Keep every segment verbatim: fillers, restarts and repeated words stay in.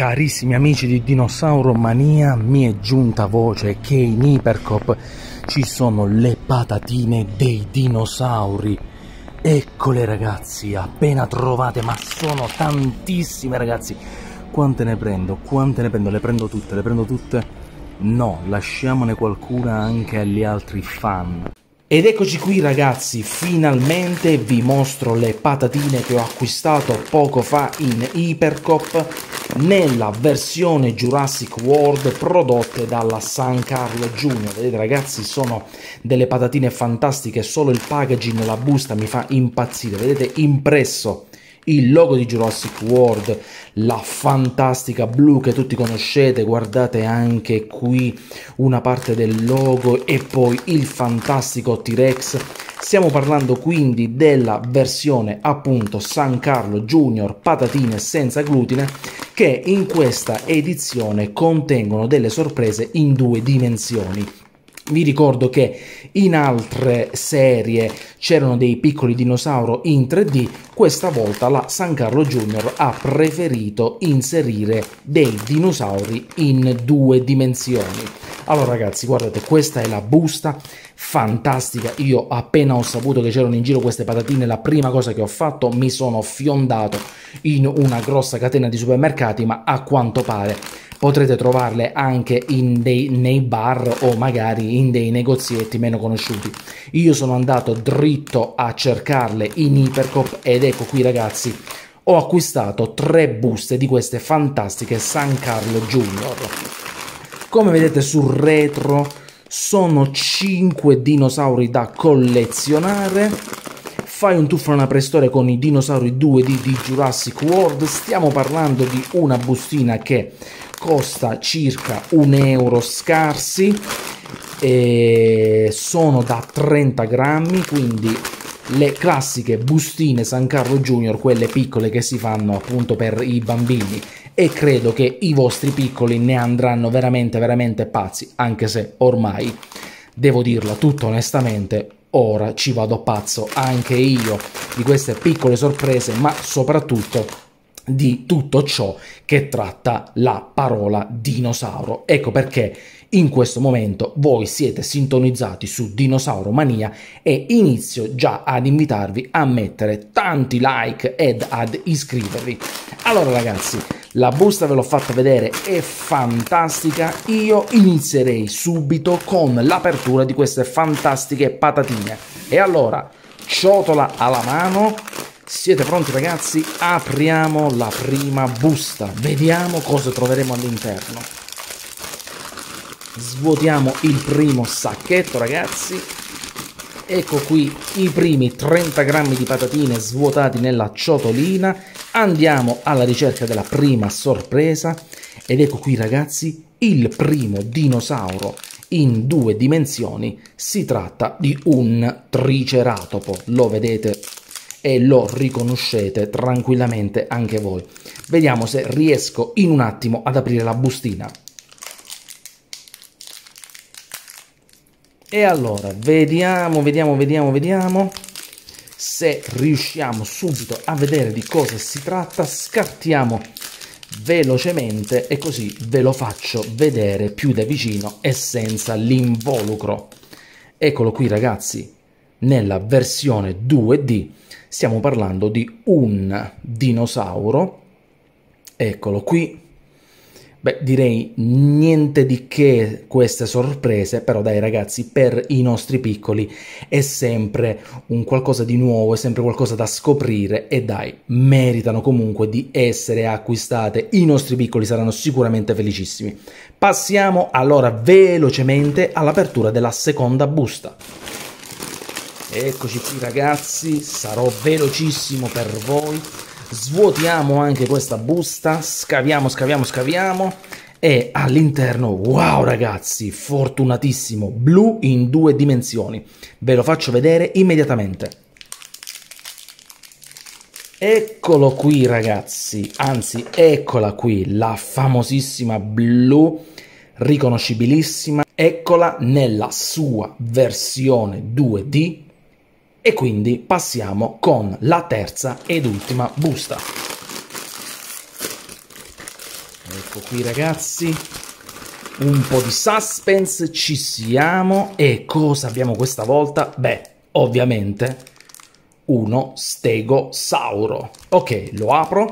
Carissimi amici di Dinosauro Mania, mi è giunta voce che in Ipercoop ci sono le patatine dei dinosauri. Eccole ragazzi, appena trovate, ma sono tantissime ragazzi. Quante ne prendo? Quante ne prendo? Le prendo tutte, le prendo tutte? No, lasciamone qualcuna anche agli altri fan. Ed eccoci qui ragazzi, finalmente vi mostro le patatine che ho acquistato poco fa in Ipercoop nella versione Jurassic World prodotte dalla San Carlo Junior. Vedete ragazzi, sono delle patatine fantastiche, solo il packaging, la busta mi fa impazzire. Vedete impresso il logo di Jurassic World, la fantastica blu che tutti conoscete, guardate anche qui una parte del logo e poi il fantastico T-Rex. Stiamo parlando quindi della versione appunto San Carlo Junior patatine senza glutine, che in questa edizione contengono delle sorprese in due dimensioni. Vi ricordo che in altre serie c'erano dei piccoli dinosauri in tre D, questa volta la San Carlo Junior ha preferito inserire dei dinosauri in due dimensioni. Allora ragazzi, guardate, questa è la busta, fantastica. Io appena ho saputo che c'erano in giro queste patatine, la prima cosa che ho fatto, mi sono fiondato in una grossa catena di supermercati, ma a quanto pare potrete trovarle anche in dei, nei bar o magari in dei negozietti meno conosciuti. Io sono andato dritto a cercarle in Ipercoop ed ecco qui ragazzi, ho acquistato tre buste di queste fantastiche San Carlo Junior. Come vedete sul retro sono cinque dinosauri da collezionare. Fai un tuffo nella preistoria con i dinosauri due D di Jurassic World. Stiamo parlando di una bustina che costa circa un euro scarsi e sono da trenta grammi, quindi le classiche bustine San Carlo Junior, quelle piccole che si fanno appunto per i bambini, e credo che i vostri piccoli ne andranno veramente veramente pazzi, anche se ormai devo dirla tutta onestamente, ora ci vado pazzo anche io di queste piccole sorprese, ma soprattutto di tutto ciò che tratta la parola dinosauro. Ecco perché in questo momento voi siete sintonizzati su Dinosauro Mania e inizio già ad invitarvi a mettere tanti like ed ad iscrivervi. Allora ragazzi, la busta ve l'ho fatta vedere, è fantastica. Io inizierei subito con l'apertura di queste fantastiche patatine. E allora, ciotola alla mano, siete pronti ragazzi? Apriamo la prima busta, vediamo cosa troveremo all'interno. Svuotiamo il primo sacchetto ragazzi. Ecco qui i primi trenta grammi di patatine svuotati nella ciotolina. Andiamo alla ricerca della prima sorpresa ed ecco qui ragazzi il primo dinosauro in due dimensioni. Si tratta di un triceratopo, lo vedete e lo riconoscete tranquillamente anche voi. Vediamo se riesco in un attimo ad aprire la bustina. E allora, vediamo, vediamo, vediamo, vediamo se riusciamo subito a vedere di cosa si tratta. Scartiamo velocemente e così ve lo faccio vedere più da vicino e senza l'involucro. Eccolo qui ragazzi, nella versione due D stiamo parlando di un dinosauro. Eccolo qui. Beh, direi niente di che queste sorprese, però dai ragazzi, per i nostri piccoli è sempre un qualcosa di nuovo, è sempre qualcosa da scoprire e dai, meritano comunque di essere acquistate. I nostri piccoli saranno sicuramente felicissimi. Passiamo allora velocemente all'apertura della seconda busta. Eccoci qui ragazzi, sarò velocissimo per voi. Svuotiamo anche questa busta, scaviamo, scaviamo, scaviamo e all'interno, wow ragazzi, fortunatissimo, blu in due dimensioni. Ve lo faccio vedere immediatamente. Eccolo qui ragazzi, anzi eccola qui, la famosissima blu, riconoscibilissima. Eccola nella sua versione due D. E quindi passiamo con la terza ed ultima busta. Ecco qui ragazzi, un po' di suspense, ci siamo. E cosa abbiamo questa volta? Beh, ovviamente uno stegosauro. Ok, lo apro.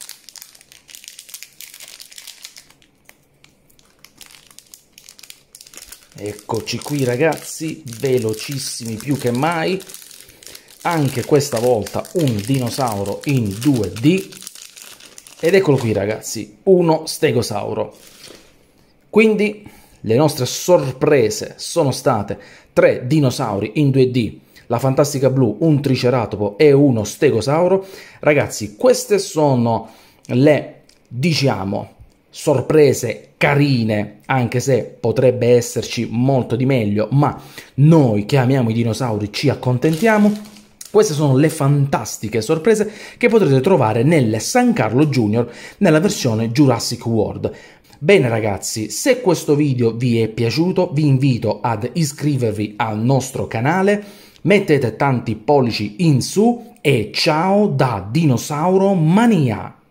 Eccoci qui ragazzi, velocissimi più che mai. Anche questa volta un dinosauro in due D. Ed eccolo qui ragazzi, uno stegosauro. Quindi le nostre sorprese sono state tre dinosauri in due D, la Fantastica Blu, un triceratopo e uno stegosauro. Ragazzi, queste sono le, diciamo, sorprese carine, anche se potrebbe esserci molto di meglio, ma noi che amiamo i dinosauri ci accontentiamo. Queste sono le fantastiche sorprese che potrete trovare nel San Carlo Junior nella versione Jurassic World. Bene ragazzi, se questo video vi è piaciuto vi invito ad iscrivervi al nostro canale, mettete tanti pollici in su e ciao da Dinosauro Mania!